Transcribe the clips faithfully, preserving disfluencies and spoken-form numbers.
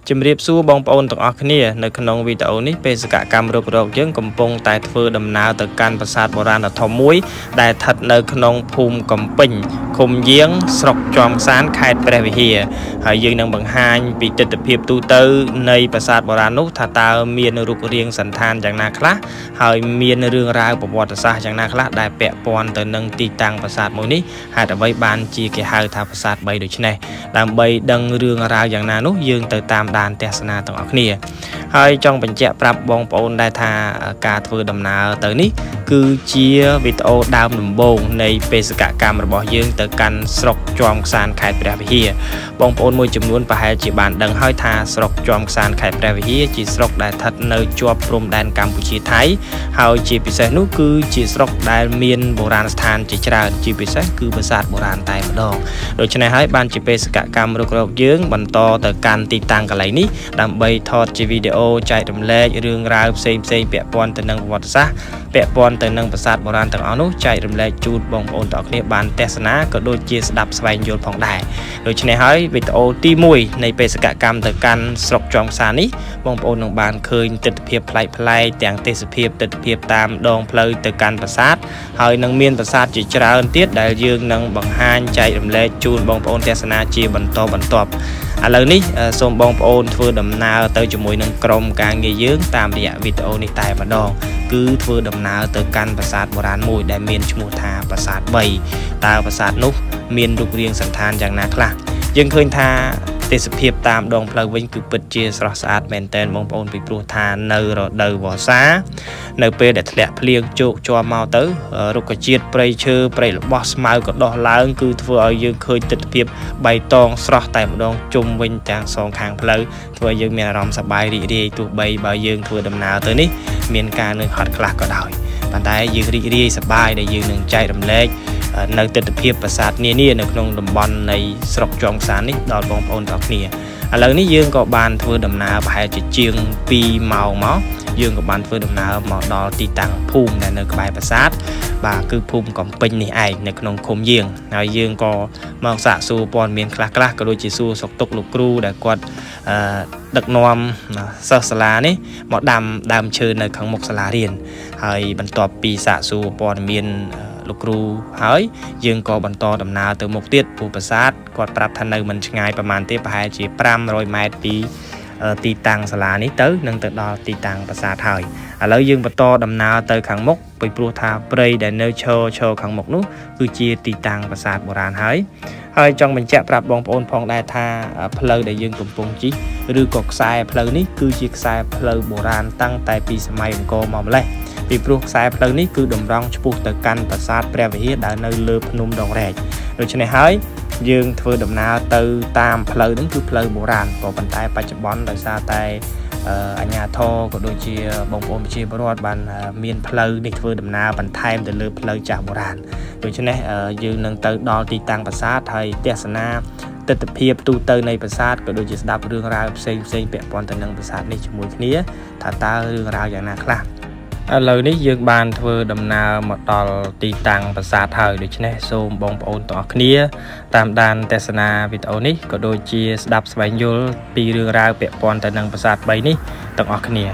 ជំរាបសួរបងប្អូនទាំងអស់គ្នានៅក្នុងវីដេអូនេះបេសកកម្មរុករកយើងកំពុងតែធ្វើដំណើរទៅកាន់ប្រាសាទបុរាណធំមួយដែលស្ថិតនៅក្នុងភូមិកំពេញឃុំយាងស្រុកជាំខ្សានខេត្តព្រះវិហារហើយយើងនឹងបង្ហាញពីទិដ្ឋភាពទូទៅនៃប្រាសាទបុរាណនោះថាតើមានរូបរាងសន្តានយ៉ាងណាខ្លះហើយមានរឿងរ៉ាវប្រវត្តិសាស្ត្រយ៉ាងណាខ្លះដែលពាក់ព័ន្ធទៅនឹងទីតាំងប្រាសាទមួយនេះហេតុអ្វីបានជាគេហៅថាប្រាសាទបីដូច្នេះដើម្បីដឹងរឿងរ៉ាវយ៉ាងណានោះយើងទៅតាមដានទស្សនាទាំងអស់គ្នាហើយចង់បញ្ជាក់ប្រាប់បងប្អូនដែរថាការធ្វើដំណើរទៅនេះគឺជាវីដេអូដើមដំបូងនៃបេសកកម្មរបស់យើងទៅកាន់ស្រុកជាំខ្សានខេត្តព្រះវិហារបងប្អូនមួយចំនួនប្រហែលជាបានដឹងហើយថាស្រុកជាំខ្សានខេត្តព្រះវិហារជាស្រុកដែលស្ថិតនៅជាប់ព្រំដែនកម្ពុជាថៃហើយជាពិសេសនោះគឺជាស្រុកដែលមានបុរាណស្ថានជាច្រើនជាពិសេសគឺប្រាសាទបុរាណតែម្ដងដូច្នេះហើយបានជាបេសកកម្មរុករកយើងបន្តទៅកាន់ទីតាំងកន្លែងនេះដើម្បីថតជាវីដេអូចែករំលែករឿងរ៉ាវផ្សេងផ្សេងពាក់ព័ន្ធទៅនឹងប្រវត្តិសាស្ត្រពាក់ព័ន្ធទៅនឹងប្រាសាទបុរាណទាំងអស់នោះចែករំលែកជូនបងប្អូនទាំងអស់គ្នាបានទស្សនាក៏ដូចជាស្ដាប់ស្វែងយល់ផងដែរដូច្នេះហើយវីដេអូទីមួយនៃបេសកកម្មទៅកាន់ស្រុកជាំខ្សាននេះបងប្អូននឹងបានឃើញទិដ្ឋភាពប្លែកប្លែកទាំងទេសភាពទិដ្ឋភាពតាមដងផ្លូវទៅកាន់ប្រាសាទហើយនឹងមានប្រាសាទជាច្រើនទៀតដែលយើងនឹងបង្ហាញចែករំលែកជូនបងប្អូនទស្សនាជាបន្តបន្ទាប់ឥឡូវនេះសូមបងប្អូនធ្វើដំណើរទៅជាមួយនឹងក្រុមការងារយើងតាមរយៈវីដេអូនេះតែម្ដងគឺធ្វើដំណើរទៅកាន់ប្រាសាទបុរាណមួយដែលមានឈ្មោះថាប្រាសាទបីតើប្រាសាទនោះមានរូបរាងសន្តានយ៉ាងណាខ្លះយើងឃើញថាទេសភាពតាមដងផ្លូវវិញគឺពិតជាស្រស់ស្អាតមែនទែនបងប្អូនពីព្រោះថានៅរដូវវស្សានៅពេលដែលធ្លាក់ភ្លៀងជោកជាប់មកទៅរុក្ខជាតិព្រៃឈើព្រៃល្បោះស្មៅក៏ដុះឡើងគឺធ្វើឲ្យយើងឃើញទិដ្ឋភាពបៃតងស្រស់តែម្ដងជុំវិញទាំងសងខាងផ្លូវធ្វើឲ្យយើងមានអារម្មណ៍សប្បាយរីករាយទោះបីបើយើងធ្វើដំណើរទៅនេះមានការនឿយហត់ខ្លះក៏ដោយប៉ុន្តែយើងរីករាយសប្បាយដែលយើងនឹងចែករំលែកនៅទិដ្ឋភាពប្រាសាទនានានៅក្នុងតំបន់នៃស្រុកជាំខ្សាននេះដល់បងប្អូនទាំងគ្នាឥឡូវនេះយើងក៏បានធ្វើដំណើរប្រហែលជាជាងពីរម៉ោងមកយើងក៏បានធ្វើដំណើរមកដល់ទីតាំងភូមិដែលនៅក្បែរប្រាសាទបាទគឺភូមិកំពេញនេះឯងនៅក្នុងឃុំយាងហើយយើងក៏មកសាកសួរព័ត៌មានខ្លះៗក៏ដូចជាសួរសុខទុក្ខលោកគ្រូដែលគាត់អឺដឹកនាំសិស្សសាលានេះមកដាំដើមឈើនៅខាងមុខសាលារៀនហើយបន្ទាប់ពីសាកសួរព័ត៌មានលោកគ្រូហើយយើងក៏បន្តដំណើរទៅមុខទៀតព្រោះប្រាសាទគាត់ប្រាប់ថានៅមិនឆ្ងាយប្រហែលទេប្រហែលជាប្រាំរយម៉ែត្រពីទីតាំងសាលានេះទៅនឹងទៅដល់ទីតាំងប្រាសាទហើយឥឡូវយើងបន្តដំណើរទៅខាងមុខពីព្រោះថាព្រៃដែលនៅឈរឈរខាងមុខនោះគឺជាទីតាំងប្រាសាទបុរាណហើយហើយចង់បញ្ជាក់ប្រាប់បងប្អូនផងដែរថាផ្លូវដែលយើងកំពុងជិះឬក៏ខ្សែផ្លូវនេះគឺជាខ្សែផ្លូវបុរាណតាំងតែពីសម័យអង្គរមកម្លេះពីព្រោះខ្សែផ្លូវនេះគឺតម្រង់ឆ្ពោះទៅកាន់ប្រាសាទព្រះវិហារដែលនៅលើភ្នំដងរែកដូច្នេះហើយយើងធ្វើដំណើរទៅតាមផ្លូវហ្នឹងគឺផ្លូវបុរាណក៏ប៉ុន្តែបច្ចុប្បន្នដោយសារតែអាជ្ញាធរក៏ដូចជាបងប្អូនប្រជាពលរដ្ឋបានមានផ្លូវនេះធ្វើដំណើរបន្ថែមទៅលើផ្លូវចាស់បុរាណដូច្នេះយើងនឹងទៅដល់ទីតាំងប្រាសាទហើយទស្សនាទិដ្ឋភាពទូទៅនៃប្រាសាទក៏ដូចជាស្ដាប់រឿងរ៉ាវផ្សេងផ្សេងពាក់ព័ន្ធទៅនឹងប្រាសាទនេះជាមួយគ្នាថាតើរឿងរ៉ាវយ៉ាងណាខ្លះឥឡូវនេះយើងបានធ្វើដំណើរមកដល់ទីតាំងប្រាសាទហើយដូច្នេះសូមបងប្អូនទាំងអស់គ្នាតាមដានទស្សនាវីដេអូនេះក៏ដូចជាស្ដាប់ស្វែងយល់ពីរឿងរ៉ាវពាក់ព័ន្ធទៅនឹងប្រាសាទបីនេះទាំងអស់គ្នា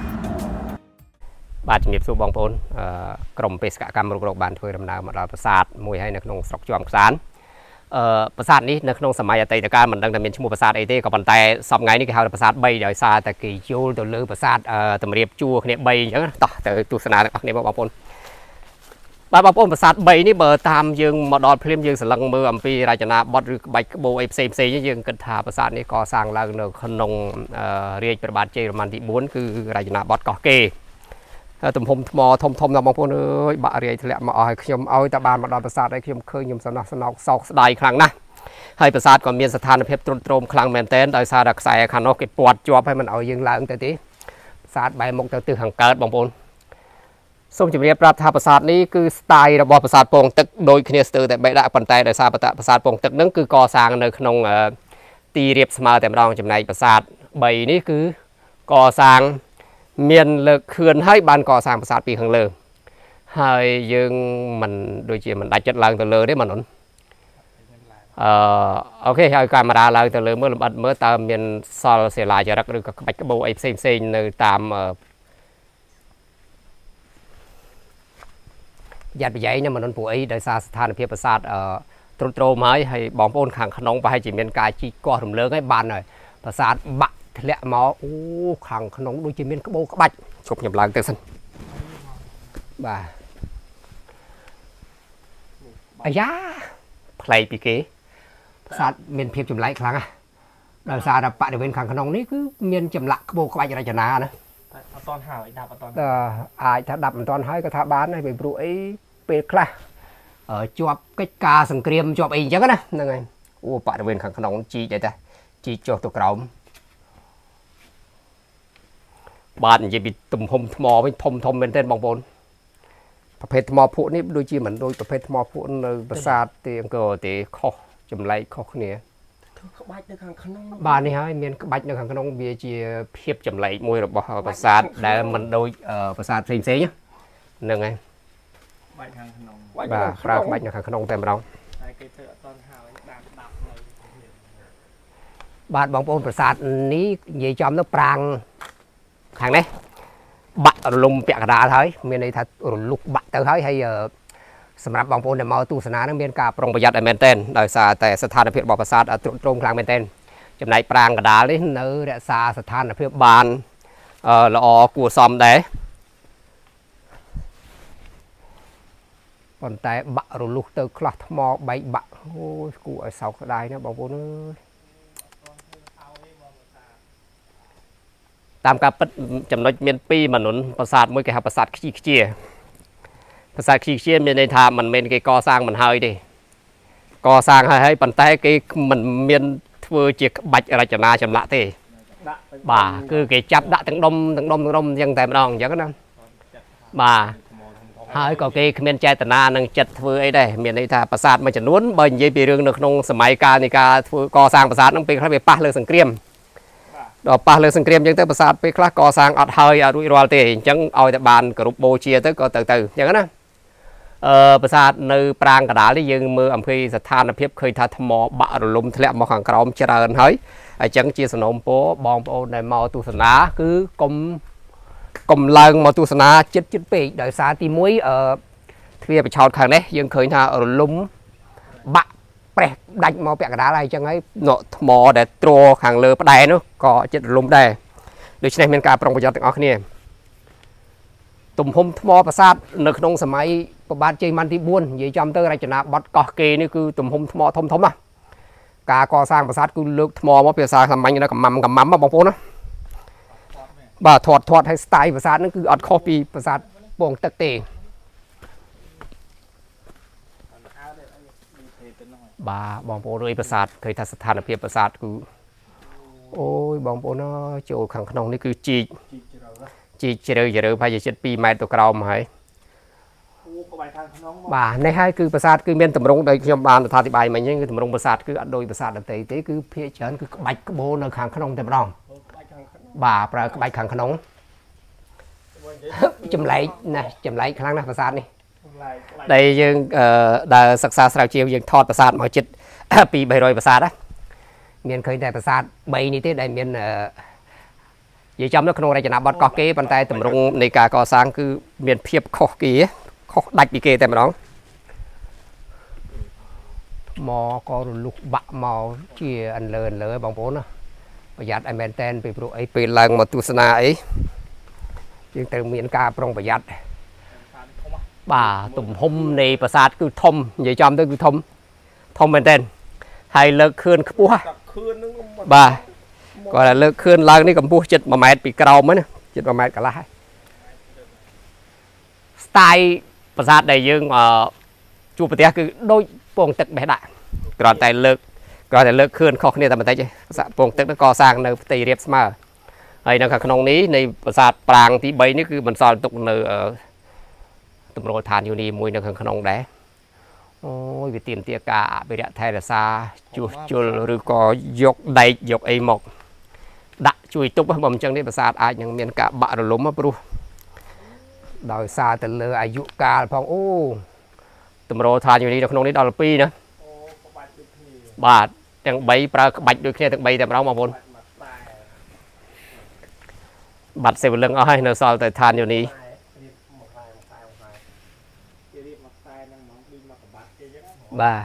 បាទជំរាបសួរបងប្អូនក្រុមបេសកកម្មរុករកបានធ្វើដំណើរមកដល់ប្រាសាទមួយហើយនៅក្នុងស្រុកជាំខ្សានអឺប្រាសាទនេះនៅក្នុងសម័យអតីតកាលមិនដឹងថាមានឈ្មោះប្រាសាទអីទេក៏ប៉ុន្តែសប្តាហ៍ថ្ងៃនេះគេហៅថាប្រាសាទបីដោយសារតែគេយល់ទៅលើប្រាសាទតម្រៀបជួរគ្នាបីអញ្ចឹងតោះទៅទស្សនាទាំងអស់គ្នាបងប្អូនបាទបងប្អូនប្រាសាទបីនេះបើតាមយើងមកដល់ភ្លាមយើងសន្លឹងមើលអំពីរចនាបថឬក្បាច់ក្បូរអីផ្សេងផ្សេងយើងគិតថាប្រាសាទនេះកសាងឡើងនៅក្នុងរាជព្រះបាទជ័យវរ្ម័នទីបួនគឺរចនាបថកោះកេរទំហំថ្មធំធំណាស់បងប្អូនអើយបាក់រាយធ្លាក់មកអស់ឲ្យខ្ញុំឲ្យតែបានមកដល់ប្រាសាទឲ្យខ្ញុំឃើញខ្ញុំសំណោះសំណោកសោកស្ដាយខ្លាំងណាស់ហើយប្រាសាទក៏មានស្ថានភាពទ្រុឌទ្រោមខ្លាំងមែនទែនដោយសារតែខ្សែខាងនោះគេពាត់ជាប់ឲ្យមិនឲ្យយើងឡើងទៅទេប្រាសាទបែរមុខទៅទិសខាងកើតបងប្អូនសូមជម្រាបប្រាប់ថាប្រាសាទនេះគឺស្ទាយរបស់ប្រាសាទពងទឹកដូចគ្នាស្ទើរតែបីដាក់ប៉ុន្តែដោយសារប្រាសាទពងទឹកហ្នឹងគឺកសាងនៅក្នុងទីរាបស្មើតែម្ដងចំណែកប្រាសាទបីនេះគឺកសាងមានលើកខឿនហើយបានកសាងប្រាសាទពីខាងលើហើយយើងមិនដូចជាមិនដាច់ចិត្តឡើងទៅលើទេបងប្អូនអូខេហើយកាមេរ៉ាឡើងទៅលើមើលលម្អិតមើលតើមានសល់សិលាចារឹកឬក៏ក្បាច់ក្បូរអីផ្សេងផ្សេងនៅតាមយ៉ាត់បច្ច័យណាមិនព្រោះអីដោយសារស្ថានភាពប្រាសាទទ្រុឌទ្រោមហើយហើយបងប្អូនខាងក្នុងប្រហែលជាមានការជីកកោះរំលើងហើយបានហើយប្រាសាទបាក់ធ្លាក់មកអូខាងក្នុងដូចជាមានក្បូរក្បាច់ជប់ខ្ញុំឡើងទៅសិនបាទអាយ៉ាប្លែកពីគេប្រាសាទមានភាពចម្លែកខ្លាំងណាស់ដោយសារតែបរិវេណខាងក្នុងនេះគឺមានចម្លាក់ក្បូរក្បាច់រចនាណាអត់តន់ហើយដាប់អត់តន់អាចថាដាប់មិនតន់ហើយក៏ថាបានហើយពីព្រោះអីពេលខ្លះជាប់កិច្ចការសង្គ្រាមជាប់អីអញ្ចឹងណាហ្នឹងហើយអូបរិវេណខាងក្នុងជីកដែរតាជីកចុះទៅក្រោមបាទនិយាយពីទំហំថ្មវិញធំធំមែនទែនបងប្អូនប្រភេទថ្មភក់នេះដូចជាមិនដូចប្រភេទថ្មភក់នៅប្រាសាទទីអង្គរទេខុសចម្លែកខុសគ្នាក្បាច់នៅខាងក្នុងបាទនេះហើយមានក្បាច់នៅខាងក្នុងវាជាភាពចម្លែកមួយរបស់ប្រាសាទដែលមិនដូចប្រាសាទផ្សេងផ្សេងហ្នឹងហើយក្បាច់ខាងក្នុងបាទប្រើក្បាច់នៅខាងក្នុងតែម្ដងតែគេធ្វើអត់តន់ហើយដាប់ដាប់នៅបាទបងប្អូនប្រាសាទនេះនិយាយចំទៅប្រាង្គខាងនេះបាក់រលំពាក់កណ្ដាលហើយមានន័យថារលុកបាក់ទៅហើយហើយសម្រាប់បងប្អូនដែលមកទស្សនានឹងមានការប្រុងប្រយ័ត្នឲ្យមែនទែនដោយសារតែស្ថានភាពរបស់ប្រាសាទទ្រុឌទ្រោមខ្លាំងមែនទែនចំណែកប្រាង្គកណ្ដាលនេះនៅរក្សាស្ថានភាពបានល្អគួរសមដែរប៉ុន្តែបាក់រលុះទៅខ្លះថ្មបែកបាក់អូយគួរឲ្យសោកស្ដាយណាបងប្អូនអើយតាមការពិតចំណុចមានពីរមនុនប្រាសាទមួយគេហៅប្រាសាទខ្ជីខ្ជាប្រាសាទខ្ជីខ្ជាមានន័យថាមិនមែនគេកសាងមិនហើយទេកសាងហើយហើយប៉ុន្តែគេមិនមានធ្វើជាក្បាច់រចនាចម្លាក់ទេបាទគឺគេចាប់ដាក់ទាំងដុំទាំងដុំទាំងដុំអញ្ចឹងតែម្ដងអញ្ចឹងណាបាទហើយក៏គេគ្មានចេតនានឹងចិត្តធ្វើអីដែរមានន័យថាប្រាសាទមួយចំនួនបើនិយាយពីរឿងនៅក្នុងសម័យកាលនៃការធ្វើកសាងប្រាសាទហ្នឹងពេលខ្លះវាប៉ះលើសង្គ្រាមដល់ប៉ះលើសង្គ្រាមអញ្ចឹងទៅប្រាសាទពេលខ្លះកសាងអត់ហើយអត់រួចរាល់ទេអញ្ចឹងឲ្យតែបានគោរពបូជាទៅក៏ទៅទៅអញ្ចឹងណាអឺប្រាសាទនៅប្រាង្គកណ្ដាលនេះយើងមើលអំពីស្ថានភាពឃើញថាថ្មបាក់រលំធ្លាក់មកខាងក្រោមច្រើនហើយអញ្ចឹងជាសំណូមពរបងប្អូនដែលមកទស្សនាគឺកុំកុំឡើងមកទស្សនាចិត្តចិត្តពេកដោយសារទីមួយអឺទ្វារបិឆោតខាងនេះយើងឃើញថារលំបាក់ប្រេះដាច់មកពាក់កណ្ដាលហើយអញ្ចឹងហើយនៅថ្មដែលទ្រខាងលើផ្ដែនោះក៏ចិត្តរលំដែរដូច្នេះមានការប្រុងប្រយ័ត្នទាំងអស់គ្នាទំហំថ្មប្រាសាទនៅក្នុងសម័យព្រះបាទជ័យវន្ទទីបួននិយាយចំទៅរចនាបថកោះកេរនេះគឺទំហំថ្មធំធំណាការកសាងប្រាសាទគឺលើកថ្មមកពីភាសាសាមញ្ញនៅកំម៉ាំកំម៉ាំបងប្អូនណាបាទធាត់ធាត់ឲ្យស្ទាយប្រាសាទហ្នឹងគឺអត់ខុសពីប្រាសាទពងទឹកទេបាទបងប្អូនអើយប្រាសាទឃើញថាស្ថានភាពប្រាសាទគឺអូយបងប្អូនអើយចូលខាងក្នុងនេះគឺជីកជីកជ្រៅជ្រៅប្រហែលជាជិតពីរម៉ែត្រទៅក្រោមហើយបាទនេះហើយគឺប្រាសាទគឺមានតម្រង់ដោយខ្ញុំបានអធិប្បាយមិញហ្នឹងគឺតម្រង់ប្រាសាទគឺអត់ដូចប្រាសាទដទៃទេគឺភាគច្រើនគឺក្បាច់ក្បូរនៅខាងក្នុងតែម្ដងបាទប្រើក្បាច់ខាងក្នុងចម្លែកណាស់ចម្លែកខ្លាំងណាស់ប្រាសាទនេះដែលយើងដែលសិក្សាស្រាវជ្រាវយើងថតប្រាសាទមកជិតពីរបីរយប្រាសាទណាមានឃើញតែប្រាសាទបីនេះទេដែលមាននិយាយចំនៅក្នុងរចនាបថកោះកេរប៉ុន្តែតម្រង់នៃការកសាងគឺមានភាពខុសគេខុសដាច់ពីគេតែម្ដងមកក៏រលុះបាក់មកជាអន្លើអន្លើបងប្អូនណាប្រយ័ត្នឲ្យមែនតែនពីព្រោះអីពេលឡើងមកទស្សនាអីយើងត្រូវមានការប្រុងប្រយ័ត្នបាទទំហំនៃប្រាសាទគឺធំនិយាយចំទៅគឺធំធំមែនតែនហើយលើកខឿនខ្ពស់បាទគាត់លើកខឿនឡើងនេះកម្ពស់ជិតមួយម៉ែត្រពីក្រោមហ្នឹងណាជិតមួយម៉ែត្រកន្លះហើយស្ទាយប្រាសាទដែលយើងជួបប្រទេសគឺដូចពងទឹកបេះដាក់គ្រាន់តែលើកគ្រាន់តែលើកខឿនខុសគ្នាតែបន្តិចទេប្រាសាទពងទឹកហ្នឹងកសាងនៅផ្ទៃរាបស្មើហើយនៅខាងក្នុងនេះនៃប្រាសាទប្រាង្គទីបីនេះគឺបន្សល់ទុកនៅទម្រោឋានយោនីមួយនៅខាងក្នុងដែរអូយវាទាមទារការអភិរក្សថែរក្សាជួសជុលឬក៏យកដែកយកអីមកដាក់ជួយទប់បើមិនចឹងនេះប្រាសាទអាចនឹងមានការបាក់រលំព្រោះដោយសារទៅលើអាយុកាលផងអូទម្រោឋានយោនីនៅក្នុងនេះដល់ពីរណាបាទទាំងបីប្រើក្បាច់ដូចគ្នាទាំងបីតែម្ដងបងប្អូនបាត់សេវលឹងអស់ហើយនៅសល់តែឋានយោនីបាទ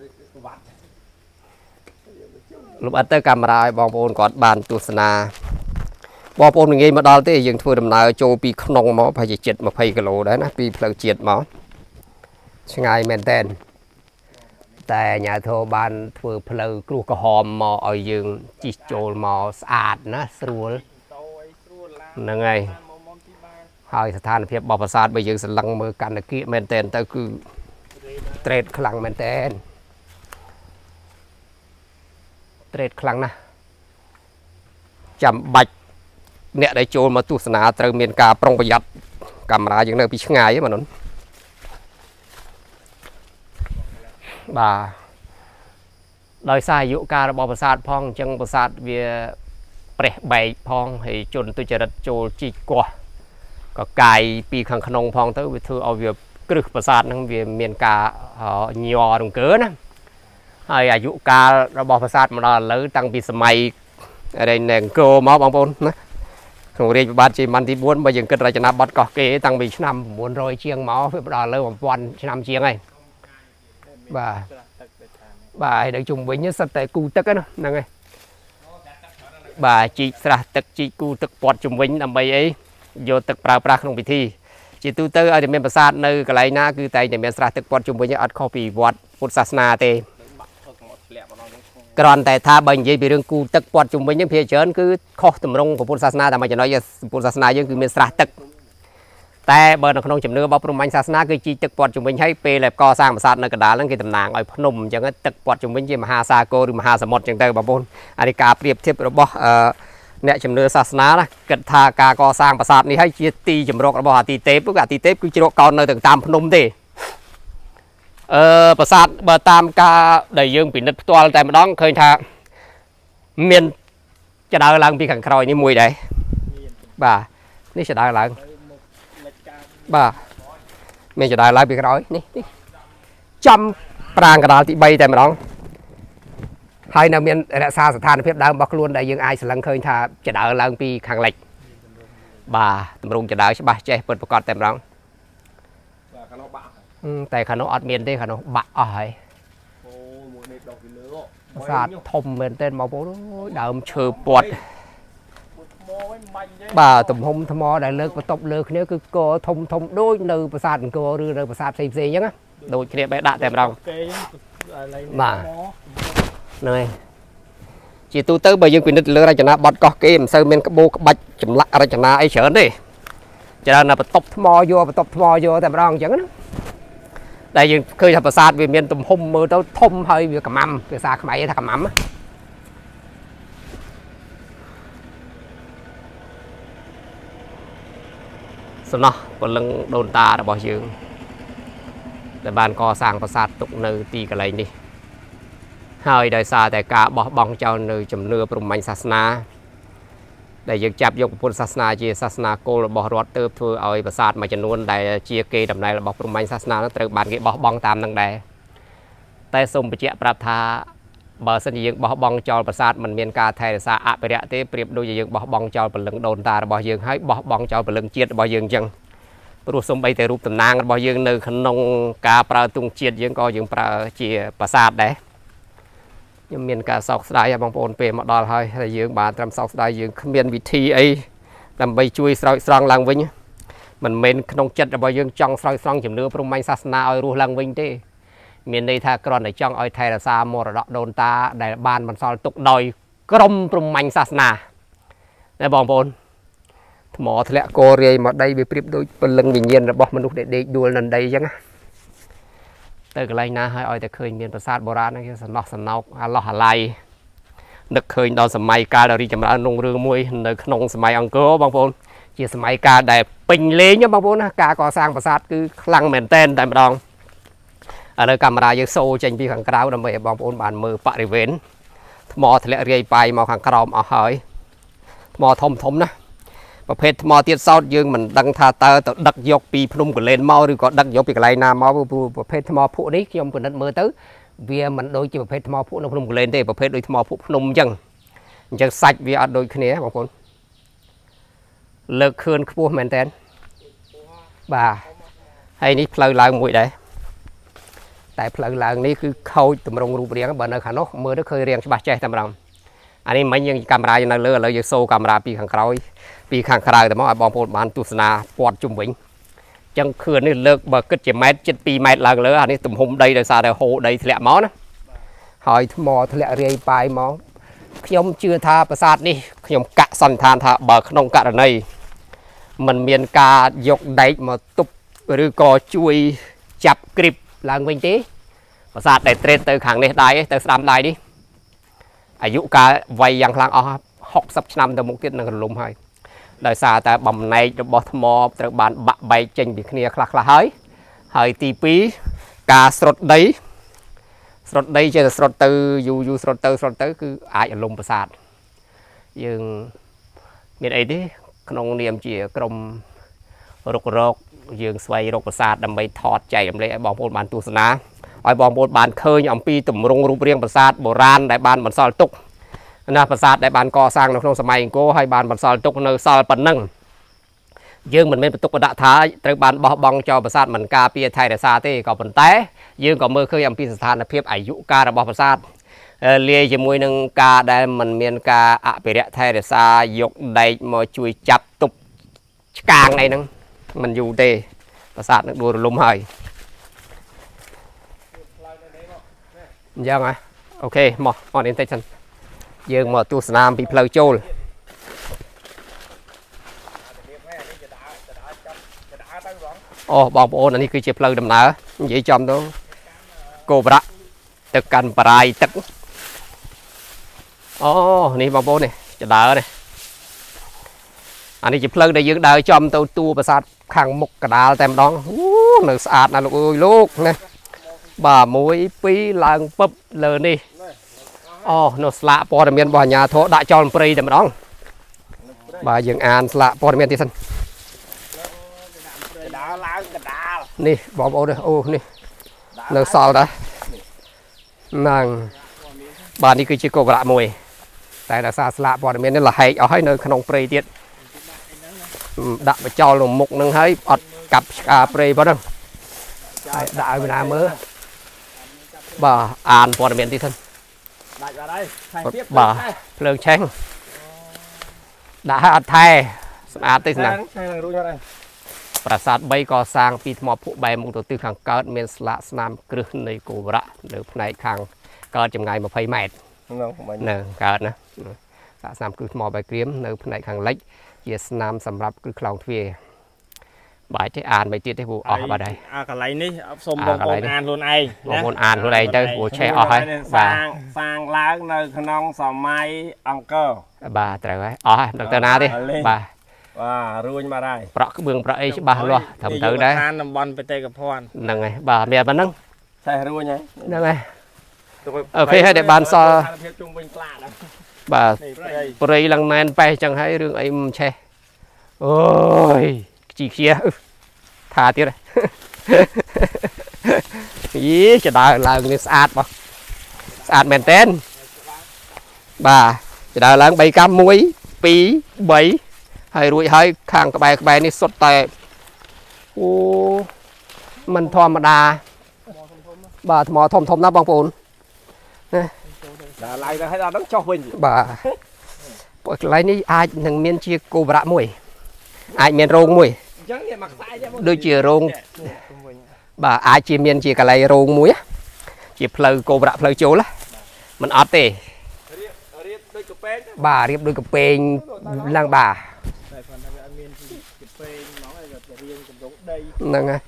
លោកអត់ទៅកាមេរ៉ាឲ្យបងប្អូនគាត់បានទស្សនាបងប្អូនងាយមកដល់ទេយើងធ្វើដំណើរចូលពីក្នុងមកប្រហែលជាជិតยี่สิบគីឡូដែរណាពីផ្លូវជាតិមកឆ្ងាយមែនតើតែអាញាធរបានធ្វើផ្លូវគ្រោះក្រហមមកឲ្យយើងជិះចូលមកស្អាតណាស្រួលហ្នឹងហើយហើយស្ថានភាពរបស់ប្រាសាទបើយើងសន្លឹងមើលកណ្ដគៀកមែនតើទៅគឺត្រេតខ្លាំងមែនតើត្រេតខ្លាំងណាស់ចាំបាច់អ្នកដែលចូលមកទស្សនាត្រូវមានការប្រុងប្រយ័ត្នកាមេរ៉ាយើងនៅពីឆ្ងាយហ្នឹងមនុស្សបាទដោយសារអាយុកាលរបស់ប្រាសាទផងអញ្ចឹងប្រាសាទវាប្រេះបែកផងហើយជនទុច្ចរិតចូលជីកកោះក៏កាយពីខាងក្នុងផងទៅវាធ្វើឲ្យវាគ្រឹះប្រាសាទហ្នឹងវាមានការញ័ររង្គើណាហើយអាយុកាលរបស់ប្រាសាទមកដល់ឥឡូវតាំងពីសម័យរែងអង្គរមកបងប្អូនណាក្នុងរាជវិបត្តិជ័យវ្ម័នទីបួនបើយើងគិតរចនាបថកោះកេរតាំងពីឆ្នាំchín trămជាងមកវាដល់ឥឡូវone thousandឆ្នាំជាងហើយបាទបាទហើយនៅជុំវិញសិតតែគូទឹកហ្នឹងហើយបាទជីកស្រះទឹកជីកគូទឹកពាត់ជុំវិញដើម្បីអីយកទឹកប្រើប្រាស់ក្នុងពិធីជាទូទៅឲ្យតែមានប្រាសាទនៅកន្លែងណាគឺតែតែមានស្រះទឹកពាត់ជុំវិញអត់ខុសពីវត្តពុទ្ធសាសនាទេគ្រាន់តែថាបើនិយាយពីរឿងគូទឹកពាត់ជុំវិញហ្នឹងភាគច្រើនគឺខុសទម្រង់ពុទ្ធសាសនាតែមួយចំណុចពុទ្ធសាសនាយើងគឺមានស្រះទឹកតែបើនៅក្នុងជំនឿរបស់ព្រហ្មញ្ញសាសនាគឺជីកទឹកពាត់ជុំវិញហើយពេលដែលកសាងប្រាសាទនៅកណ្ដាលហ្នឹងគេតំណាងឲ្យភ្នំអញ្ចឹងទឹកពាត់ជុំវិញជាមហាសាគរឬមហាសមុទ្រអញ្ចឹងទៅបងប្អូនអានេះការប្រៀបធៀបរបស់អ្នកជំនឿសាសនាណាគិតថាការកសាងប្រាសាទនេះហើយជាទីជំរករបស់អាទិទេពគឺអាទិទេពគឺជ្រកកោននៅតាមភ្នំទេអឺប្រាសាទបើតាមការដែលយើងពិនិត្យផ្ទាល់តែម្ដងឃើញថាមានចដើឡើងពីខាងក្រោយនេះមួយដែរបាទនេះចដើឡើងបាទមានចដើឡើងពីក្រោយនេះចំប្រាង្គកណ្ដាលទីបីតែម្ដងហើយនៅមានរក្សាស្ថានភាពដើមរបស់ខ្លួនដែលយើងអាចស្រឡឹងឃើញថាចដើឡើងពីខាងលិចបាទតម្រង់ចដើច្បាស់ចេះពិតប្រកបតែម្ដងតែខាងនោះអត់មានទេខាងនោះបាក់អស់ហើយអូមួយនេះដកពីលើប្រាសាទធំមែនទែនបងប្អូនអូយដើមឈើពាត់បាទទំហំថ្មដែលលើកបន្ទប់លើគ្នាគឺកធំធំដូចនៅប្រាសាទអង្គរឬនៅប្រាសាទផ្សេងផ្សេងអញ្ចឹងណាដូចគ្នាបែរដាក់តែម្ដងបាទហ្នឹងហើយជាទូទៅបើយើងពិនិត្យលើរចនាបថកោះកេរមិនសូវមានក្បូរក្បាច់ចម្លាក់រចនាអីច្រើនទេច្រើនតែបន្ទប់ថ្មយកបន្ទប់ថ្មយកតែម្ដងអញ្ចឹងណាដែលយើងឃើញថាប្រាសាទវាមានទំហំមើលទៅធំហើយវាកំាំភាសាខ្មែរថាកំាំសំណោះពលឹងដូនតារបស់យើងដែលបានកសាងប្រាសាទទុកនៅទីកន្លែងនេះហើយដោយសារតែការបោះបង់ចោលនៅជំនឿព្រហ្មញ្ញសាសនាដែលយើងចាប់យកពុទ្ធសាសនាជាសាសនាគោលរបស់រដ្ឋទើបធ្វើឲ្យប្រាសាទមួយចំនួនដែលជាគេដំណែលរបស់ព្រហ្មញ្ញសាសនានោះត្រូវបានគេបោះបង់តាមនឹងដែរតែសូមបញ្ជាក់ប្រាប់ថាបើសិនជាយើងបោះបង់ចោលប្រាសាទមិនមានការថែរក្សាអភិរក្សទេប្រៀបដូចជាយើងបោះបង់ចោលពលឹងដូនតារបស់យើងហើយបោះបង់ចោលពលឹងជាតិរបស់យើងអញ្ចឹងព្រោះសូម្បីតែរូបតំណាងរបស់យើងនៅក្នុងការប្រើទង់ជាតិយើងក៏យើងប្រើជាប្រាសាទដែរខ្ញុំមានការសោកស្ដាយបងប្អូនពេលមកដល់ហើយហើយយើងបានត្រឹមសោកស្ដាយយើងគ្មានវិធីអីដើម្បីជួយស្រោចស្រង់ឡើងវិញមិនមែនក្នុងចិត្តរបស់យើងចង់ស្រោចស្រង់ជំនឿព្រហ្មញ្ញសាសនាឲ្យរស់ឡើងវិញទេមានន័យថាគ្រាន់តែចង់ឲ្យថែរក្សាមរតកដូនតាដែលបានបន្សល់ទុកដោយក្រមព្រហ្មញ្ញសាសនាតែបងប្អូនថ្មធ្លាក់កោរាយមកដីវាប្រៀបដូចពលឹងវិញ្ញាណរបស់មនុស្សដែលដេកដួលនៅដីអញ្ចឹងទៅកន្លែងណាហើយឲ្យតែឃើញមានប្រាសាទបុរាណហ្នឹងគេសំណោះសំណោកអាឡោះអាឡៃនឹកឃើញដល់សម័យកាលដ៏រីកចម្រើនក្នុងរឿងមួយនៅក្នុងសម័យអង្គរបងប្អូនជាសម័យកាលដែលពេញលេងបងប្អូនណាការកសាងប្រាសាទគឺខ្លាំងមែនតែនតែម្ដងឥឡូវកាមេរ៉ាយើងសូចេញពីខាងក្រៅដើម្បីឲ្យបងប្អូនបានមើលបរិវេណថ្មធ្លាក់រាយប៉ាយមកខាងក្រោមអស់ហើយថ្មធំធំណាប្រភេទថ្មទៀតសោតយើងមិនដឹងថាតើទៅដឹកយកពីភ្នំកលែនមកឬក៏ដឹកយកពីកន្លែងណាមកព្រោះប្រភេទថ្មភក់នេះខ្ញុំពិនិត្យមើលទៅ vì mình đôi chỉ một phép mò phụ nó không lên đây một phép đôi mò phụ nôm chăng chăng sạch vì ở đôi khi này bằng con lực hơn khua mền tên bà hay ní phơi lại mũi đấy tại phơi lại ní cứ khâu tụm rong rụp riêng bận ở khả nó mưa nó khơi riêng cho bà chơi tầm rong anh ấy mấy những camera nó lừa lợi số camera pi hàng khói pi hàng khóiแต่màบอลบอลบานตุสนาปอดจุ่มวิ่งจังคืนนี่เลิกบ่กึศเจ็ดเมตรเจ็ดปีเมตรลังเลยอันนี้ตุ่มหุ่มได้โดยสารได้โหได้ทะเลหมอนะหอยหมอทะเลเรียไปหมอขยมเชื่อท่าประสาทนี่ขยมกะสันทานท่าบ่ขนมกะในมันเมียนกายกได้มาตุบหรือก็ช่วยจับกริบลังวิ่งตีประสาทได้เทรนเตอร์ขังนี่ได้เตอร์สามได้ดิอายุกาวัยยังคลังอ๋อหกสิบnămแต่มุกติดนั่งลมให้โดยสารแต่บ่มในบอทมอตระบานบะใบเจงดิขเนียคลักละเฮ้ยเฮ้ยตีปีกาสดได้สดได้จะสดตืออยู่อยู่สดตือสดตือคืออาจจะลมประสาทยังมีอะไรดิขนมเนียมเจี๋ยกรมรกรกยังสวยรกประสาทดำไปทอดใจดำเลยบองโบราณตุสนาไอ้บองโบราณเคยยอมปีตุ่มรงรูปเรียงประสาทโบราณได้บานบรรซอลตุกนะประสาทได้บานก่อสร้างในช่วงสมัยโก้ให้บานบรรซอลตุกในซอลปันนึ่งยังเหมือนเป็นตุกประดับท้ายตระบานบอบองจอประสาทเหมือนกาเปียไทยแต่ซาเต้ก่อปันเต้ยังก่อเมื่อเคยยอมปีสถานเพียบอายุการะบอบประสาทเลี้ยจมูกหนึ่งกาได้มันเมียนกาอะเปียไทยแต่ซายกได้มาช่วยจับตุกกลางในนึงมันอยู่เต้ประสาทนึกดูลมหายยังไงโอเคหมอออนอินเตชันยังหมอตัวสนามปีเพลย์โจลโอ้บอกโอนอันนี้คือเจ็บเพลย์ดำน้ำยี่จอมตัวโกบระตึกกันปลายตึกโอ้นี่บอกโอนนี่จะด่าเลยอันนี้เจ็บเพลย์ได้ยังด่าจอมตัวตัวประสาทขังมุกกระดาษเต็มน้องหนึ่งสะอาดนะลูกเอ้ยลูกเนี่ยบ่ามวยปีลางปุ๊บเลยนี่อ๋อโนสละปอดเมียนบ่อหยาโถได้จอมปรีเต็มน้องบ่ายังอ่านสละปอดเมียนที่สันนี่บอกโอ้เลยโอ้นี่เนื้อซอลนะนางบ้านนี้คือชิโกบะมวยแต่ละซาสละปอดเมียนนี่là hayเอาให้เนื้อขนมปรีเดียดดับไปจอลงมุกนึงให้อดกับปรีบ่ดังได้เวลาเมื่อบ่อ่านปอดเมียนที่ท่านบ่เพลิงแช่งđãอัดไทยสะอาดที่สุดประสาทใบก่อสร้างปีมอผู้ใบมุกตัวตื้อขังเกิดเมียนสละสนามกรึกในกูระหรือในขังเกิดจำไงมาไฟแมดหนึ่งเกิดนะสนามกรึกมอใบเกรียมในในขังเล็กเยี่ยสนามสำหรับกรึกคลองทวีใบที่อ่านใบติดให้บูออกมาได้อ่ากระไรนี่สมบงบงอ่านluônไอ้บงบงอ่านluônไอ้เจ้าบูแช่ออกให้สร้างสร้างล้างในขนมสมัยอังเกิลบ่าแต่ไว้อ๋อดักตนาดิบ่าว่ารู้ยังมาได้เพราะเบื้องเพราะไอ้บ่าล้อทำเตอได้ทานน้ำบอลไปเตะกับพรนั่งไงบ่าเมียมันนั่งใช่รู้ยังนั่งไงโอเคให้เด็กบานซอบ่าปรีลังแมนไปจังให้เรื่องไอ้มแช่โอ้ยจีเคียทาที่ไรยี่จะได้ล้างนี่สะอาดป่ะสะอาดแมนเต้นบ่าจะได้ล้างใบกำมวยปีใบให้รวยให้ข้างกระใบกระใบนี่สดแต่โอ้มันธรรมดาบ่าหมอทมทมนับบางปูนอะไรก็ให้เราต้องcho mình บ่าปกตินี่อาจหนึ่งเมียนเชียกูบระมวยอาจเมียนโรงมวยโดยเชียโรงบ่าอาจเชียเมียนเชียกะไรโรงมวยเชียเพลย์กูบระเพลย์โจละมันอัดเต้บ่าเรียบด้วยกับเป็นลังบ่านั่งไง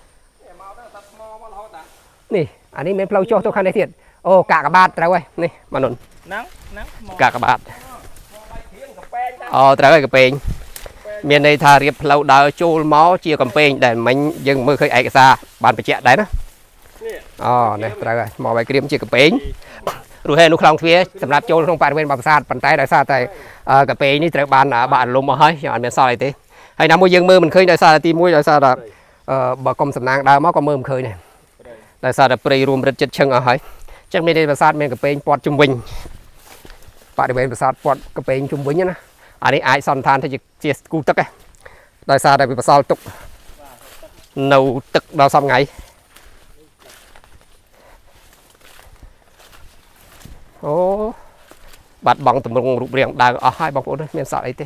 นี่อันนี้เมนเพลย์โจตัวคันได้เทียดโอ้กากระบาดแต่ไว้นี่มาหนุนกากระบาดอ๋อแต่ไว้กับเป็นเมียนในทาเรียบเราดาวโจลม้อเชียกับเป็นแต่มันยังมือเคยไอ้กระซาบานไปเจ๊ได้นะอ๋อเนี่ยแต่ไว้หมอใบเกรียมเชียกับเป็นรู้ให้นุคลองเฟียสำหรับโจลลงไปเป็นบางซาปันไตได้ซาแต่กับเป็นนี่แต่บานบานลมมาให้อย่างอันเป็นซอยตีให้น้ำมือยังมือมันเคยได้ซาตีมือได้ซาแบบบ่กรมสำนักดาวม้อก็มือมันเคยเนี่ยได้ซาแต่ปรีรวมรัดจัดเชิงเอาให้ចឹងមានប្រាសាទមានកពេងពាត់ជុំវិញបរិវេណប្រាសាទពាត់កពេងជុំវិញណាអានេះអាចសន្និដ្ឋានថាជាគូទឹកឯងដោយសារតែវាបសល់ទុកនៅទឹកដល់សប្តាហ៍ថ្ងៃអូបាត់បង់ទម្រង់រូបរាងដើរអស់ហើយបងប្អូនមានសល់អីទេ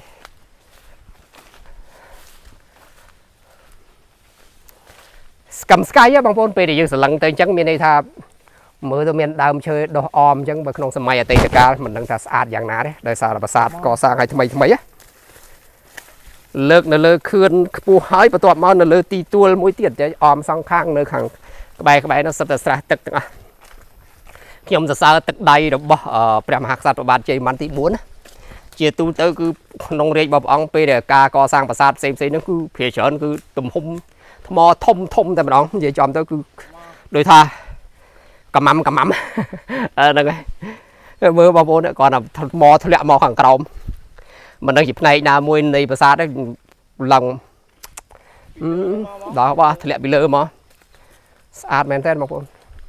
ស្កំស្កាយបងប្អូនពេលដែលយើងស្រឡឹងទៅអញ្ចឹងមានន័យថាមើលទៅមានដើមឈើដុះអមអញ្ចឹងបើក្នុងសម័យអតីតកាលមិនដឹងថាស្អាតយ៉ាងណាទេដោយសារប្រាសាទកសាងឲ្យថ្មីថ្មីលើកនៅលើខឿនខ្ពស់ហើយបន្ទាប់មកនៅលើទីទួលមួយទៀតចេះអមសងខាងនៅខាងក្បែរក្បែរនោះសិតតែស្រះទឹកទាំងអស់ខ្ញុំសរសើរទឹកដៃរបស់ព្រះមហាក្សត្រព្រះបាទជ័យវរ្ម័នទីបួនជាទូទៅគឺក្នុងរាជរបស់ព្រះអង្គពេលដែលការកសាងប្រាសាទផ្សេងផ្សេងហ្នឹងគឺភាគច្រើនគឺទំហំថ្មធំធំតែម្ដងនិយាយចំទៅគឺដូចថាកម៉ាំកម៉ាំហ្នឹងហើយមើលបងប្អូនគាត់ថាថ្មធ្លាក់មកខាងក្រោមមិនដឹងជាផ្នែកណាមួយនៃប្រាសាទហ្នឹងឡើងដល់បោះធ្លាក់ពីលើមកស្អាតមែនតើបងប្អូន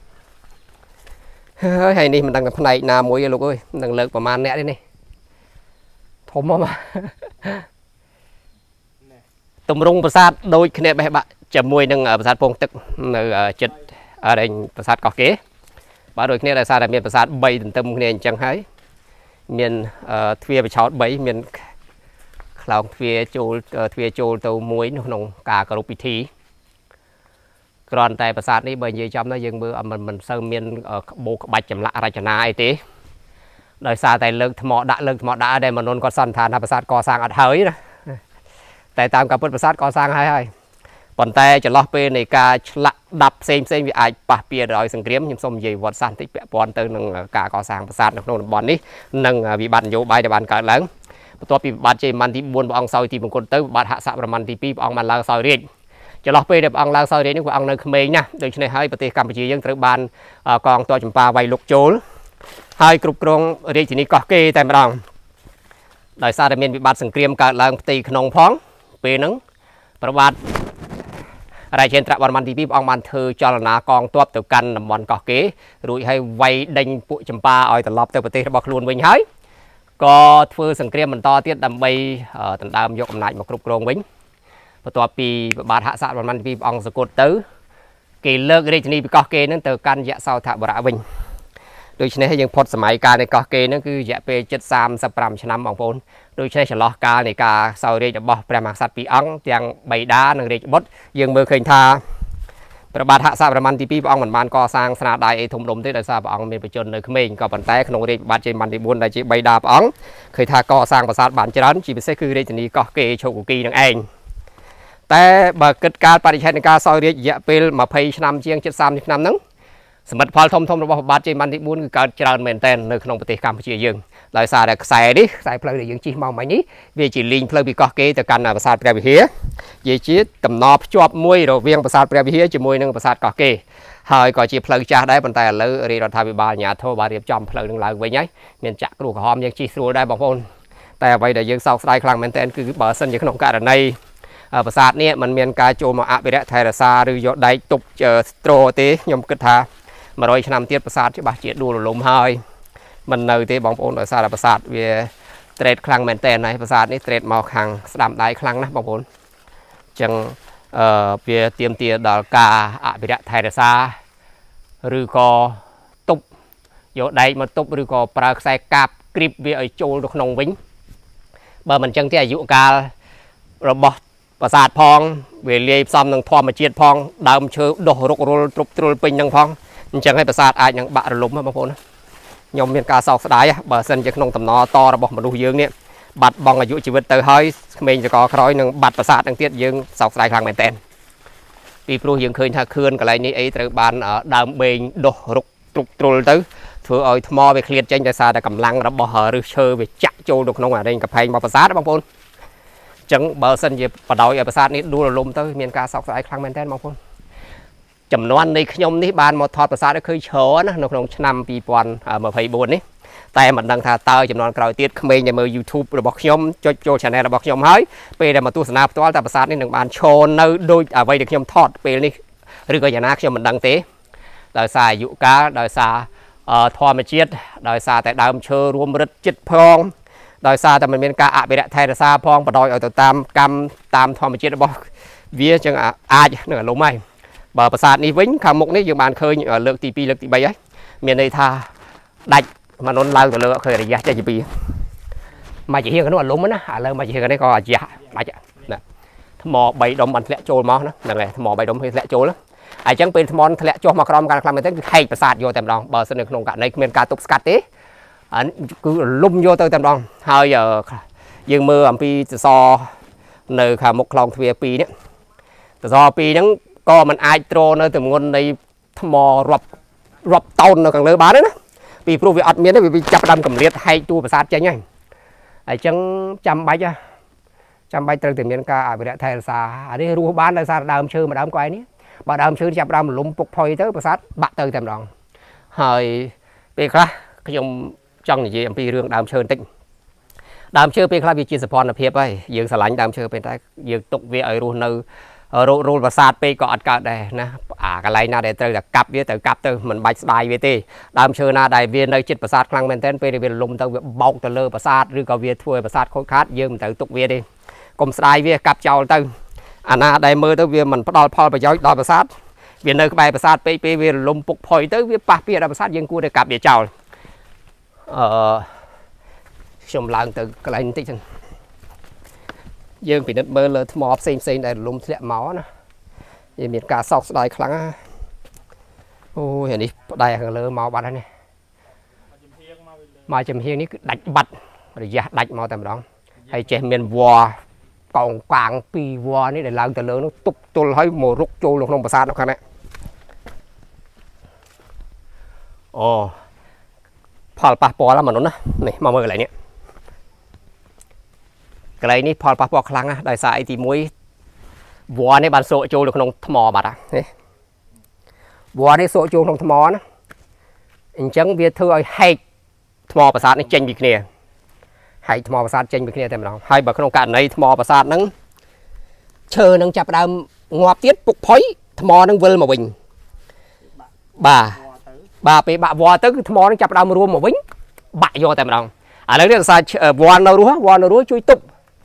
ហើយហើយនេះមិនដឹងថាផ្នែកណាមួយទេលោកអើយនឹងលើកប្រមាណអ្នកទេនេះធំមកតម្រង់ប្រាសាទដូចគ្នាបេះបាក់ជាមួយនឹងប្រាសាទពងទឹកនៅចិត្តអរេងប្រាសាទកោះកេរបាទដូចគ្នាដោយសារតែមានប្រាសាទបីទន្ទឹមគ្នាអញ្ចឹងហើយមានទ្វារបិឆោតបីមានខ្លោងទ្វារចូលទ្វារចូលទៅមួយក្នុងការគោរពពិធីគ្រាន់តែប្រាសាទនេះបើនិយាយចំទៅយើងមើលមិនមិនសូវមានក្បូរក្បាច់ចម្លាក់រចនាអីទេដោយសារតែលើកថ្មដាក់លើកថ្មដាក់ដែលមនុស្សគាត់សន្និដ្ឋានថាប្រាសាទកសាងអត់ហើយណាតែតាមការពិតប្រាសាទកសាងហើយហើយប៉ុន្តែចន្លោះពេលនៃការឆ្លាក់ដាប់ផ្សេងផ្សេងវាអាចប៉ះពាល់ដោយសង្គ្រាមខ្ញុំសូមនិយាយវត្តសាស្ត្របន្តិចពាក់ព័ន្ធទៅនឹងការកសាងប្រាសាទនៅក្នុងតំបន់នេះនិងវិបត្តិនយោបាយដែលបានកើតឡើងបន្ទាប់ពីវិបត្តិជ័យវរ្ម័នទីបួនព្រះអង្គសោយទីមង្គលទៅវិបត្តិហសប្រមាណទីពីរព្រះអង្គបានឡើងសោយរាជចន្លោះពេលដែលព្រះអង្គឡើងសោយរាជនេះព្រះអង្គនៅក្មេងណាស់ដូច្នេះហើយប្រទេសកម្ពុជាយើងត្រូវបានកងទ័ពចម្ប៉ាវាយលុកចូលហើយគ្រប់គ្រងរាជធានីកោះកេរតែម្ដងដោយសារតែមានវិបត្តិសង្គ្រាមកើតឡើងផ្ទៃក្នុងផងពេលហ្នឹងព្រះបាទរាជេន្ទ្រវរ្ម័នទីពីរព្រះអង្គបានធ្វើចលនាកងទ័ពទៅកាន់តំបន់កោះកេររួចហើយវាយដេញពួកចម្ប៉ាឲ្យត្រឡប់ទៅប្រទេសរបស់ខ្លួនវិញហើយក៏ធ្វើសង្គ្រាមបន្តទៀតដើម្បីដណ្ដើមយកអំណាចមកគ្រប់គ្រងវិញបន្ទាប់ពីព្រះបាទហសវរ្ម័នទីពីរព្រះអង្គសគត់ទៅគេលើករាជធានីពីកោះកេរនឹងទៅកាន់យសោធបុរៈវិញដូច្នេះយើងផុតសម័យកាលនៃកោះកេរនឹងគឺរយៈពេលជិតសាមសិបប្រាំឆ្នាំបងប្អូនដូច្នេះចន្លោះកាលនៃការសោយរាជរបស់ព្រះមហាក្សត្រពីរអង្គទាំងបិតានិងរាជបុត្រយើងមើលឃើញថាព្រះបាទហសវរ្ម័នទីពីរព្រះអង្គមិនបានកសាងស្នាដៃអីធំដុំទេដោយសារព្រះអង្គមានបច្ចុប្បន្ននៅក្មេងក៏ប៉ុន្តែក្នុងរាជបាទជ័យវរ្ម័នទីបួនដែលជាបិតាព្រះអង្គឃើញថាកសាងប្រាសាទបានច្រើនជាពិសេសគឺរាជធានីកោះកេរឈោកគីនឹងឯងតែបើគិតកាលបរិច្ឆេទនៃការសោយរាជរយៈពេលម្ភៃឆ្នាំជាងជិតសាមសិបឆ្នាំហ្នឹងសមិទ្ធផលធំធំរបស់ព្រះបាទជ័យវរ្ម័នទីបួនគឺកើតច្រើនមែនទែននៅក្នុងប្រទេសកម្ពុជាយើងដោយសារតែខ្សែនេះខ្សែផ្លូវដែលយើងជិះមកមិញនេះវាជាលីងផ្លូវពីកោះកេរទៅកាន់ប្រាសាទព្រះវិហារនិយាយជាតំណភ្ជាប់មួយរវាងប្រាសាទព្រះវិហារជាមួយនឹងប្រាសាទកោះកេរហើយក៏ជាផ្លូវចាស់ដែរប៉ុន្តែឥឡូវរាជរដ្ឋាភិបាលអាជ្ញាធរបានរៀបចំផ្លូវនឹងឡើងវិញហើយមានចាក់គ្រោះក្រហមយើងជិះស្រួលដែរបងប្អូនតែអ្វីដែលយើងសោកស្ដាយខ្លាំងមែនទែនគឺបើសិនជាក្នុងករណីប្រាសាទនេះมันមានការចូលមកអភិរក្សថែរក្សាឬយកដែកទប់ស្ទ្រទេខ្ញុំគិតថាមួយរយឆ្នាំទៀតប្រាសាទច្បាស់ជាដួលរលំហើយមិននៅទេបងប្អូនដោយសារតែប្រាសាទវាត្រេតខ្លាំងមែនតើហើយប្រាសាទនេះត្រេតមកខាងស្ដាំដៃខ្លាំងណាស់បងប្អូនអញ្ចឹងអឺវាទាមទារដល់ការអភិរក្សថែរក្សាឬក៏ទប់យកដែកមកទប់ឬក៏ប្រើខ្សែកាបគ្រីបវាឲ្យចូលទៅក្នុងវិញបើមិនអញ្ចឹងទេអាយុកាលរបស់ប្រាសាទផងវាលាយផ្សំនឹងធម្មជាតិផងដើមឈើដុះរុករុលទ្រុបទ្រុលពេញហ្នឹងផងអញ្ចឹងហើយប្រាសាទអាចនឹងបាក់រលំបងប្អូនខ្ញុំមានការសោកស្ដាយបើសិនជាក្នុងដំណរតរបស់មនុស្សយើងនេះបាត់បង់អាយុជីវិតទៅហើយក្មេងចកក្រោយនឹងបាត់ប្រាសាទនឹងទៀតយើងសោកស្ដាយខ្លាំងមែនតើពីព្រោះយើងឃើញថាខឿនកន្លែងនេះអីត្រូវបានដើមបេងដុះរុកទ្រុបទ្រុលទៅធ្វើឲ្យថ្មវាឃ្លាតចេញដោយសារតែកម្លាំងរបស់ឫសឈើវាចាក់ចូលទៅក្នុងអារែងកំផែងរបស់ប្រាសាទបងប្អូនអញ្ចឹងបើសិនជាបដោយឲ្យប្រាសាទនេះដួលរលំទៅមានការសោកស្ដាយខ្លាំងមែនតើបងប្អូនចំនួននៃខ្ញុំនេះបានមកថតប្រាសាទឲ្យឃើញច្រើនណានៅក្នុងឆ្នាំពីរពាន់ម្ភៃបួននេះតែមិនដឹងថាតើចំនួនក្រោយទៀតក្មេងដែលមើល YouTube របស់ខ្ញុំចុចចូល Channel របស់ខ្ញុំហើយពេលដែលមកទស្សនាផ្ទាល់តើប្រាសាទនេះនឹងបានឈរនៅដូចអ្វីដែលខ្ញុំថតពេលនេះឬក៏យ៉ាងណាខ្ញុំមិនដឹងទេដោយសារអាយុកាលដោយសារធម្មជាតិដោយសារតែដើមឈើរួមរិទ្ធចិត្តផងដោយសារតែมันមានការអភិរក្សថែរក្សាផងបដ ாய் ឲ្យទៅតាមកម្មតាមធម្មជាតិរបស់វាចឹងអាចនឹងអាលំហើយបើប្រាសាទនេះវិញខាងមុខនេះយើងបានឃើញលើកទីពីរលើកទីបីហើយមានន័យថាដាច់មនុស្សឡើងទៅលើឃើញរយៈចេះពីមកជាហៀងនោះអាលំណាឥឡូវមកជាហៀងនេះក៏អាយៈដាច់ណាថ្មបីដុំបានធ្លាក់ចូលមកណាហ្នឹងហើយថ្មបីដុំធ្លាក់ចូលណាអញ្ចឹងពេលថ្មធ្លាក់ចុះមកក្រោមការខ្លាំងមែនទេគឺហែកប្រាសាទយកតែម្ដងបើសិននៅក្នុងករណីគ្មានការទប់ស្កាត់ទេអាគឺលុំយកទៅតែម្ដងហើយយើងមើលអំពីសសរនៅខាងមុខខ្លោងទ្វារពីរនេះសសរពីរហ្នឹងក៏มันអាចទ្រនៅទម្ងន់នៃថ្មរាប់រាប់តោននៅខាងលើបានណាពីព្រោះវាអត់មានទេវាចាប់ដើមកម្រិតហែកតួប្រាសាទចេញហើយអញ្ចឹងចាំបាច់ចាំបាច់ត្រូវតែមានការអភិរក្សថែរក្សាអានេះរស់បានដោយសារដើមឈើមួយដើមកែនេះបើដើមឈើចាប់ដើមលំពុកផុយទៅប្រាសាទបាក់ទៅតែម្ដងហើយពេលខ្លះខ្ញុំចង់និយាយអំពីរឿងដើមឈើបន្តិចដើមឈើពេលខ្លះវាជាសភនភាពហើយយើងស្រឡាញ់ដើមឈើពេលតែយើងទុកវាឲ្យរស់នៅរោគរូលប្រាសាទពេកក៏អត់កើតដែរណាអាកន្លែងណាដែលត្រូវតែកាប់វាទៅកាប់ទៅមិនបាច់ស្ដាយវាទេដើមឈើណាដែលវានៅជិតប្រាសាទខ្លាំងមែនទែនពេលវាលំទៅវាបោកទៅលើប្រាសាទឬក៏វាធ្វើឲ្យប្រាសាទខូចខាតយើងមិនត្រូវទុកវាទេកុំស្ដាយវាកាប់ចោលទៅអាណាដែលមើលទៅវាមិនផ្ដល់ផលប្រយោជន៍ដល់ប្រាសាទវានៅក្បែរប្រាសាទពេកពេលវាលំពុកផុយទៅវាប៉ះពីដល់ប្រាសាទយើងគួរតែកាប់វាចោលអឺខ្ញុំឡើងទៅកន្លែងបន្តិចចឹងយើងពិនិត្យមើលលើថ្មផ្សេងផ្សេងដែលលំធ្លាក់មកណាវាមានការសោកស្ដាយខ្លាំងណាអូយអានេះផ្ដាយខាងលើមកបាត់ហើយនេះមកចំហៀងនេះគឺដាច់បាត់រយៈដាច់មកតែម្ដងហើយចេះមានវ៉កងកាងពីរវ៉នេះដែលឡើងទៅលើនោះទប់ទល់ហើយមករុកចូលក្នុងប្រាសាទនៅខាងនេះអូផលប៉ះពាល់មនុស្សណានេះមកមើលកន្លែងនេះកន្លែងនេះផលប៉ះពាល់ខ្លាំងណាស់ដោយសារអីទីមួយវ៉នេះបានសោកចូលនៅក្នុងថ្មបាត់នេះវ៉នេះសោកចូលក្នុងថ្មណាអញ្ចឹងវាធ្វើឲ្យហែកថ្មប្រាសាទនេះចេញពីគ្នាហែកថ្មប្រាសាទចេញពីគ្នាតែម្ដងហើយបើក្នុងករណីថ្មប្រាសាទហ្នឹងឈើនឹងចាប់ដើមងាប់ទៀតពុកផុយថ្មនឹងវិលមកវិញបាទបាទពេលបាក់វ៉ទៅគឺថ្មនឹងចាប់ដើមរួមមកវិញបាក់យកតែម្ដងឥឡូវនេះដោយសារវ៉នៅរស់វ៉នៅរស់ជួយទប់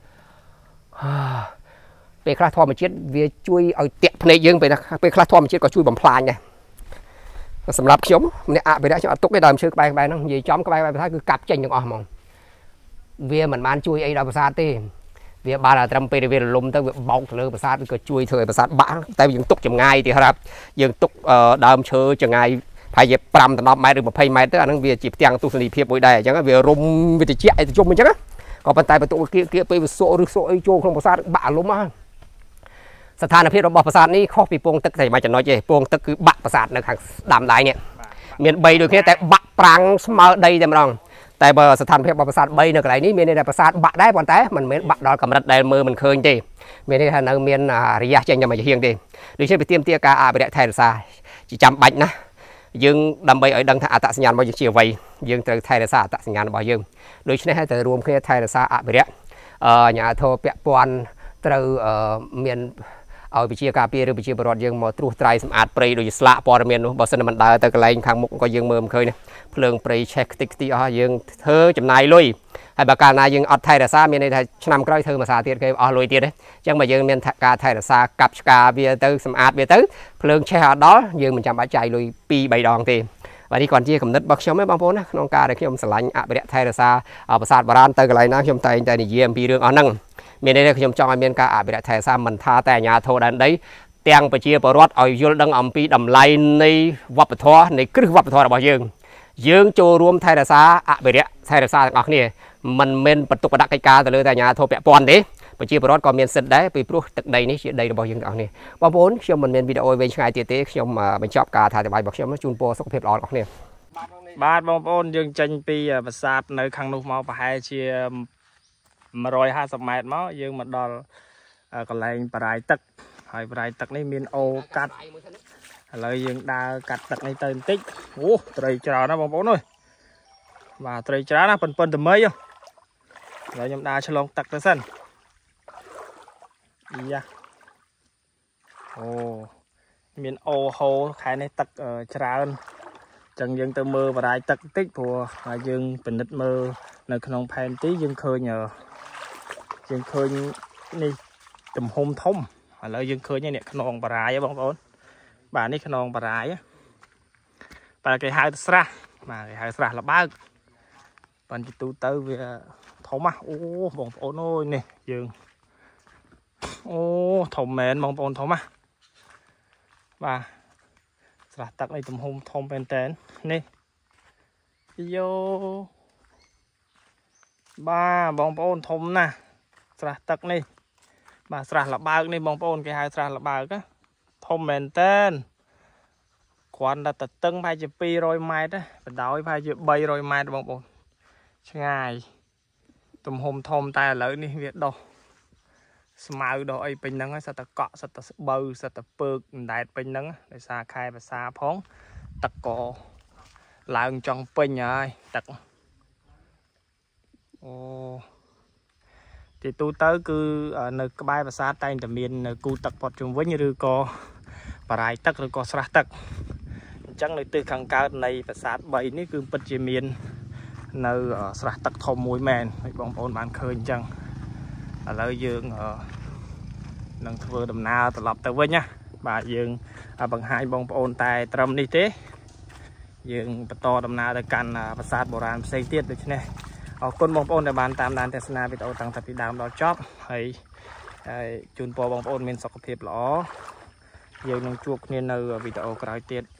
ពេលខ្លះធម្មជាតិវាជួយឲ្យតាក់ភ្នែកយើងពេលពេលខ្លះធម្មជាតិក៏ជួយបំផ្លាញដែរសម្រាប់ខ្ញុំម្នាក់អភិរក្សខ្ញុំអត់ទុកទេដើមឈើក្បែរក្បែរហ្នឹងនិយាយចំក្បែរក្បែរប្រាសាទគឺកាប់ចេញទាំងអស់ហ្មងវាមិនបានជួយអីដល់ប្រាសាទទេវាបានតែត្រឹមពេលវារលំទៅវាបោកទៅលើប្រាសាទឬក៏ជួយធ្វើឲ្យប្រាសាទបាក់តែយើងទុកចម្ងាយទៀតครับយើងទុកដើមឈើចម្ងាយប្រហែលជា5ដល់10ម៉ែត្រឬ20ម៉ែត្រទៅអាហ្នឹងវាជាផ្ទាំងទស្សនីយភាពមួយដែរអញ្ចឹងវារុំវាតិចអីទៅជុំអញ្ចឹងក៏ប៉ុន្តែបន្ទុកគៀកគៀកពេលវាសក់ឬសក់អីចូលក្នុងប្រាសាទបាក់លំមកស្ថានភាពរបស់ប្រាសាទនេះខុសពីពងទឹកតែមួយចំណុចទេពងទឹកគឺបាក់ប្រាសាទនៅខាងស្ដាំដៃនេះមានបីដូចគ្នាតែបាក់ប្រាំងស្មើដីតែម្ដងតែបើស្ថានភាពរបស់ប្រាសាទបីនៅកន្លែងនេះមានន័យថាប្រាសាទបាក់ដែរប៉ុន្តែមិនមែនបាក់ដល់កម្រិតដែលមើលមិនឃើញទេមានន័យថានៅមានរយៈចេញតែមួយហៀងទេដូច្នេះវាទាមទារការអភិរក្សថែរក្សាជាចាំបាច់ណាយើងដើម្បីឲ្យដឹងថាអត្តសញ្ញាណរបស់យើងជាអ្វីយើងត្រូវថែរក្សាអត្តសញ្ញាណរបស់យើងដូច្នេះហើយត្រូវរួមគ្នាថែរក្សាអភិរក្សអាជ្ញាធរពាក់ព័ន្ធត្រូវមានឲ្យវិជាការពារឬវិជាបរដ្ឋយើងមកត្រួសត្រាយសម្អាតព្រៃដូចជាស្លាកព័ត៌មាននោះបើសិនមិនដើរទៅកន្លែងខាងមុខក៏យើងមើលមិនឃើញទេភ្លើងព្រៃឆេះខ្ទេចខ្ទីអស់យើងធ្វើចំណាយលុយហើយបើកាលណាយើងអត់ថែរក្សាមានន័យថាឆ្នាំក្រោយធ្វើមួយសារទៀតគេអស់លុយទៀតទេអញ្ចឹងបើយើងមានការថែរក្សាកាប់ឆ្ការវាទៅសម្អាតវាទៅភ្លើងឆេះអត់ដល់យើងមិនចាំបាច់ចាយលុយពីរបីដងទេបាទនេះគាត់ជាកំណត់របស់ខ្ញុំទេបងប្អូនណាក្នុងការដែលខ្ញុំស្រឡាញ់អភិរក្សថែរក្សាប្រាសាទបុរាណទៅកន្លែងណាខ្ញុំតែងតែនិយាយអំពីរឿងអស់ហ្នឹងមានន័យថាខ្ញុំចង់ឲ្យមានការអភិរក្សថែរក្សាមិនថាតែអាជ្ញាធរដែនដីទាំងប្រជាពលរដ្ឋឲ្យយល់ដឹងអំពីតម្លៃនៃវប្បធម៌នៃគ្រឹះវប្បធម៌របស់យើងយើងចូលរួមថែរក្សាអភិរក្សថែរក្សាទាំងអស់គ្នាមិនមែនបន្ទុកបដកិច្ចការទៅលើតែអាជ្ញាធរពាក់ព័ន្ធទេប្រជាពលរដ្ឋក៏មានសិទ្ធិដែរពីព្រោះទឹកដីនេះជាដីរបស់យើងទាំងអស់គ្នាបងប្អូនខ្ញុំមិនមានវីដេអូវែងឆ្ងាយទៀតទេខ្ញុំបញ្ចប់ការអធិប្បាយរបស់ខ្ញុំជូនពរសុខភាពល្អដល់អ្នកគ្នាបាទបងប្អូនយើងចេញពីប្រាសាទនៅខាងនោះមកប្រហែលជាmột trăm hai mươiម៉ែត្រមកយើងមកដល់កន្លែងបរាយទឹកហើយបរាយទឹកនេះមានអូកាត់ឥឡូវយើងដើរកាត់ទឹកនេះទៅបន្តិចអូត្រីច្រើនណាស់បងប្អូនអើយបាទត្រីច្រើនណាស់ប៉ុនប៉ុនតែមីឥឡូវខ្ញុំដើរឆ្លងទឹកទៅសិនយ៉ាអូមានអូហូខែនេះទឹកច្រើន chẳng dân từ mơ và đại tắc tích của dương bình định mơ nơi không phèn tí dương khơi nhờ dương khơi đi tùm hôm thông ở lợi dương khơi như này non bà rái á bông bông bà ní non bà rái á bà cái hai sra mà cái hai sra là ba bạn chỉ tu tới về thông á ô bông bông ôi nè dương ô thông mền bông bông thông á và sra tắc này tùm hôm thông bên tên nè vô ba bông bông thông nè sra tắc này mà sra là ba này bông bông cái hai sra là ba cái thông mền tên quan là tật tưng phải chụp pi rồi mai đó và đói phải chụp bay rồi mai bông bông ngày tùm hôm thông tay lợi đi việc đâu smile đồ ấy bình nắng sao ta cọ sao ta bơ sao ta bơ đại bình nắng để xa khai và xa phóng tật cọ là trong pin rồi tật ô thì tôi tới cứ ở nơi cái bài và xa tay tầm miền cu tật bọt chung với như co và lại tật rồi co sra tật chẳng nơi từ khang cao này và sát bảy ní cứ bật trên miền nơi ở sra tật thom mũi mèn bông bông bạn khơi chẳng ở nơi dương ở nâng vừa đầm nào tập tới với nhá bà dương bằng hai bông bông tài trầm đi thế dương to đầm nào để can và sát bộ ram xây tiết được này ở con bông bông để bàn tam đàn tesna bị tàu tăng tập bị đàm đó chóp hay chun po bông bông mình sọc thiệp lỏ dương nâng chuột nên nơi bị tàu cài tiết